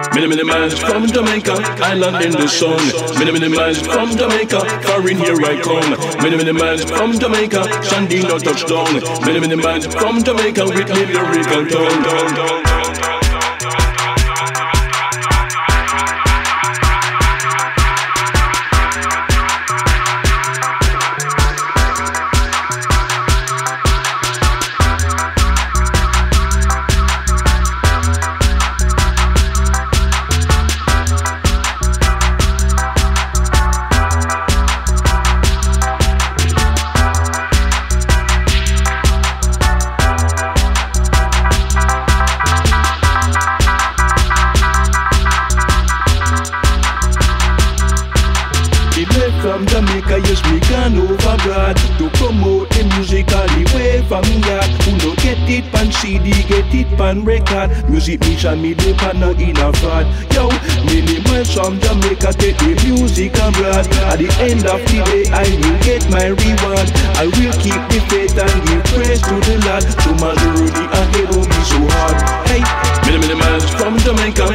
Many miles from Jamaica, island in the sun. Many miles from Jamaica, foreign here I come. Many miles from Jamaica, Sandino touchdown. Many miles from Jamaica with me lyrical tongue. From Jamaica, yes, we gone over abroad to promote the music all the way from yard. Who no get it pan CD, get it pan record. Music mission me dey pan no in a fraud. Yo, many miles from Jamaica, take the music abroad. At the end of the day, I will get my reward. I will keep the faith and give praise to the Lord. So my journey ahead will be so hard. Hey, many miles from Jamaica.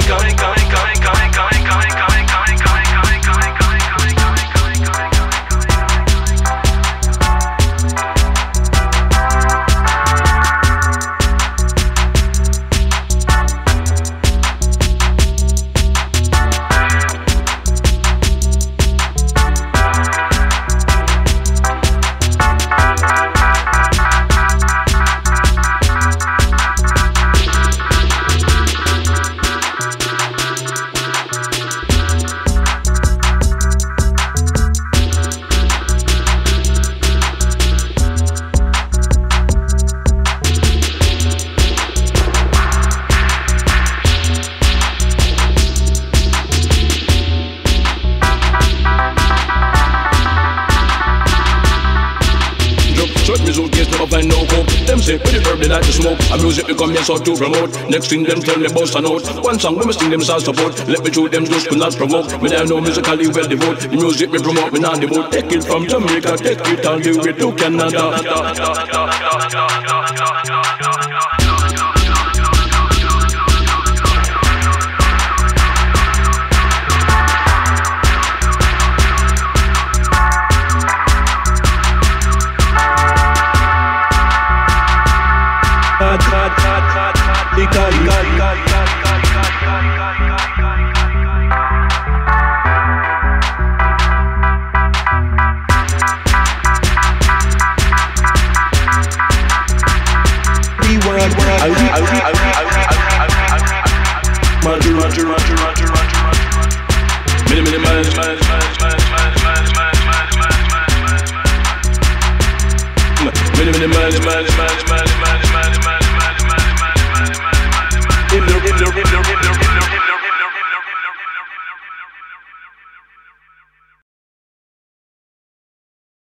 Find no hope. Them say pretty herb they like to smoke. A music become yes or to promote. Next thing them tell me boss a note. One song we must sing them stars support. Let me show them just could not provoke. Me I know musically well devote. The music we promote me not devote. Take it from Jamaica, take it all the way to Canada. Many miles.